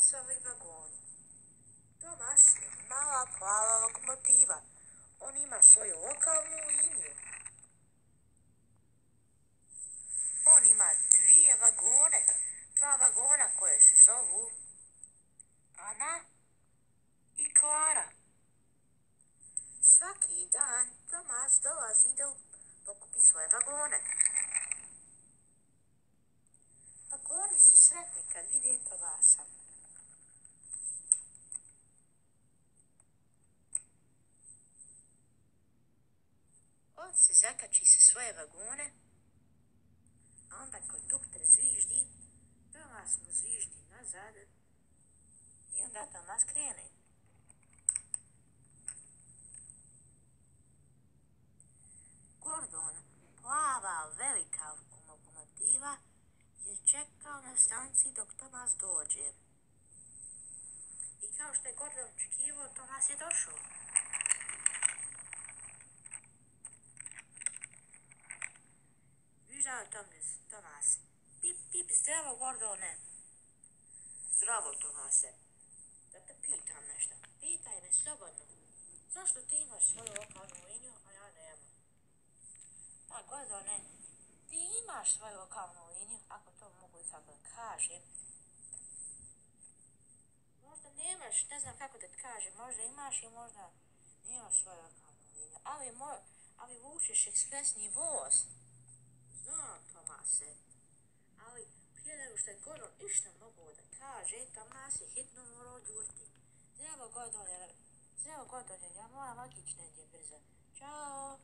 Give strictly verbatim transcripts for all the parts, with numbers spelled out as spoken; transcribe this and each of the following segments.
Tomasovi vagoni. Tomas je mala plava lokomotiva. On ima svoju lokalnu liniju. On ima dvije vagone, dva vagona koje se zovu Ana i Klara. Svaki dan Tomas dolazi da pokupi svoje vagone. Vagoni su sretni kad vide Tomasa. On se zakači sa svoje vagone, a onda kondukter zviždi, Tomas mu zviždi nazad i onda Tomas krene. Gordon, plava velika lokomotiva, je čekao na stanci dok Tomas dođe. I kao što je Gordon očekivao, Tomas je došao. Viždao Tomas, Tomas. Pip, pip, zdravo Gordone. Zdravo Tomase. Da te pitam nešto. Pitaj me slobodno. Zašto ti imaš svoju lokalnu liniju, a ja nemam? Pa Gordone, ti imaš svoju lokalnu liniju, ako to mogu i kako da kažem. Možda nemaš, ne znam kako da ti kažem, možda imaš i možda nemaš svoju lokalnu liniju. Ali, mo, ali vučeš ekspresni voz. Znam, Tomase, ali prije nego što je Gordon išta mogu da kaže, Tomas je hitno morao odjuriti. Zdravo Gordone, zdravo Gordone, ja moram otići negdje brzo. Ćao!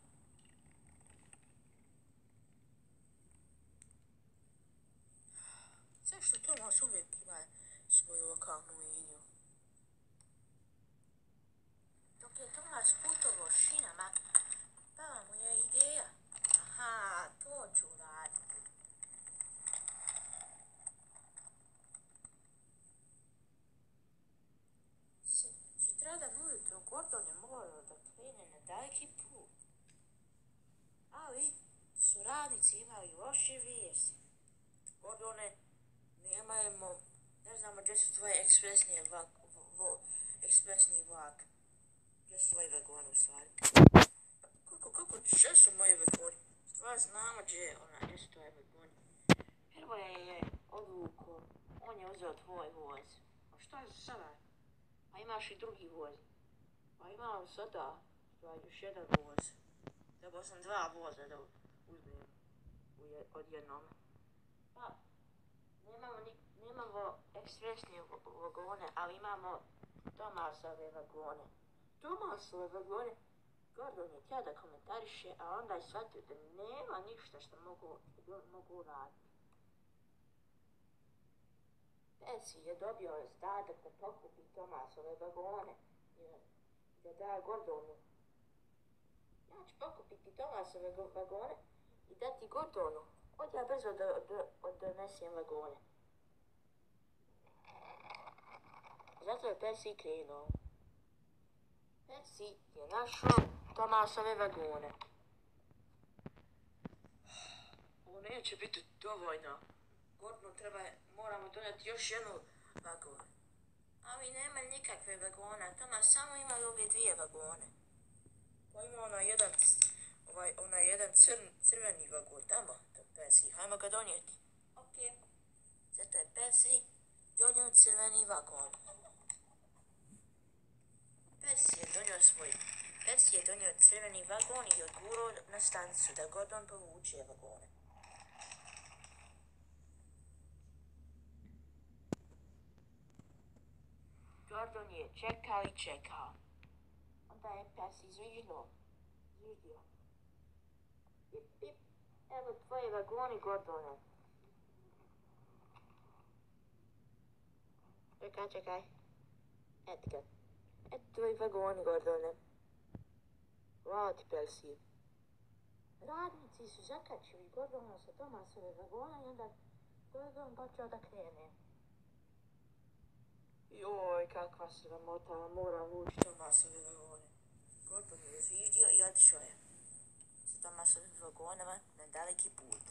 Zašto Tomas uvijek ima svoju lokalnu liniju? Dok je Tomas putovao šinama, pala mu je ideja. Aha, to ću raditi. Sutradan ujutro Gordon je morao da krene na daleki put. Ali su radnici imali loše vijesti. Gordone, nemajmo, ne znamo gdje su tvoje ekspresni vlak, vo, ekspresni vlak. Gdje su tvoji vagoni u stvari? Kako, kako, gdje su moji vagoni? Stvar znamo gdje je ona, gdje su tvoji vagoni. Hrvoje je odvukao, on je uzeo tvoj voz. A šta je sada? Pa imaš i drugi voz. Pa imam sada, stvar, još jedan voz. Trebao sam dva voza da uzmem odjednom. Pa, nemamo, ni, nemamo ekspresne vagone, ali imamo Tomasove vagone. Tomasove vagone? Gordon je htio da komentariše, a onda je shvatio da nema ništa što mogu, mogu raditi. Percy je dobio zadatak da pokupi Tomasove vagone i da da Gordonu. Ja ću pokupiti Tomasove vagone i dati Gordonu. Od ja brzo da, da, da donesem vagone. Zato je Percy krenuo. Percy je našao Tomasove vagone. Ovo neće biti dovoljno. Gordonu treba, moramo doneti još jednu vagonu. Ali nema nikakve vagona. Tomas samo ima ove dvije vagone. Pa ima ona jedan, ovaj, ona jedan crn, crveni vagon tamo. Percy, hajmo ga donijeti. Ok. Zato je Percy donio crveni vagon. Percy je donio svoj. Percy je donio crveni vagon i odgurao na stanicu da Gordon povuče vagone. Gordon je čekao i čekao. Onda je Percy zviždio. Zviždio. Pip, pip. Evo tvoje vagoni, Gordone. Čekaj, čekaj. Eto ga. Eto tvoji vagoni, Gordone. Hvala ti, Percy. Radnici su zakačili Gordona sa Tomasove vagona i onda Gordon počeo da krene. Joj, kakva sramota, moram vući Tomasove vagone. Gordon je zviždio i otišao je sa Tomasovim vagonama na daleki put.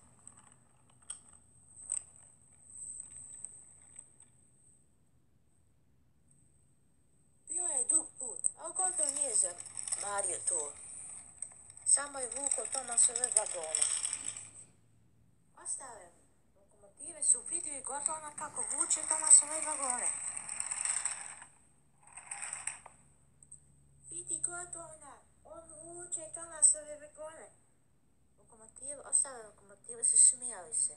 samo je vukao Tomasove vagone. Ostale lokomotive su vidjeli Gordona kako vuče Tomasove vagone. Vidi Gordona, on vuče Tomasove vagone. Lokomotive, ostale lokomotive su smijali se.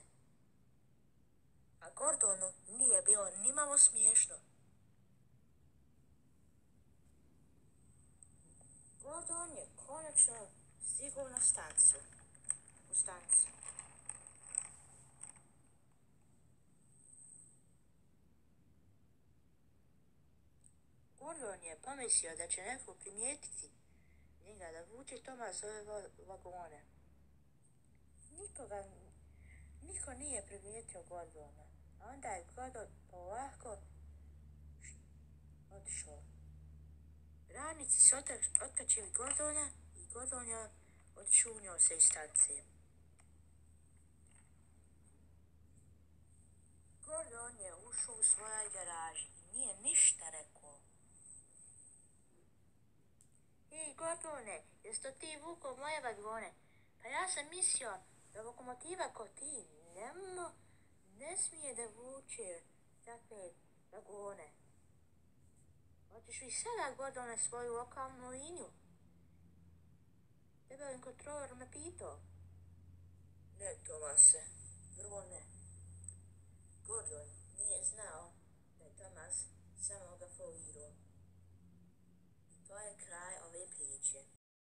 A Gordonu nije bilo nimalo smiješno. Gordon je konačno stigao na stanicu. U stanicu. Gordon je pomislio da će neko primijetiti njega da vuče Tomasove vagone. Nikoga, niko nije primijetio Gordona. A onda je Gordon polako otišao. Radnici su otkačili Gordona i Gordon je odšunio se iz stanice. Gordon je ušao u svojoj garaži i nije ništa rekao. Ej Gordone, jes to ti vukao moje vagone? Pa ja sam mislio da lokomotiva ko ti nemo, ne smije da vuče takve vagone. Hoćeš li sada, Gordone, svoju lokalnu liniju? Debelim kontrolor me pitao. Ne, Tomase, prvo ne. Gordon nije znao da je Tomas samo ga folirao. I to je kraj ove priče.